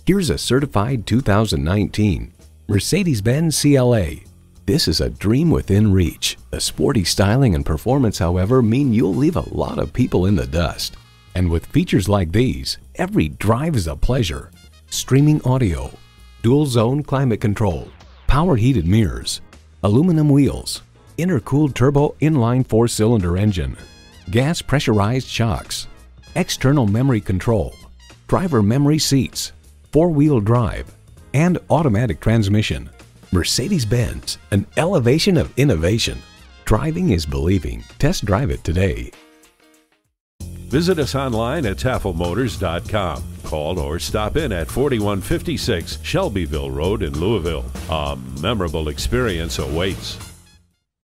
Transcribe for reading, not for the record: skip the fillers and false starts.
Here's a certified 2019 Mercedes-Benz CLA. This is a dream within reach. The sporty styling and performance, however, mean you'll leave a lot of people in the dust. And with features like these, every drive is a pleasure. Streaming audio, dual zone climate control, power heated mirrors, aluminum wheels, intercooled turbo inline 4-cylinder engine, gas pressurized shocks, external memory control, driver memory seats, 4-wheel drive, and automatic transmission. Mercedes-Benz, an elevation of innovation. Driving is believing. Test drive it today. Visit us online at tafelmotors.com. Call or stop in at 4156 Shelbyville Road in Louisville. A memorable experience awaits.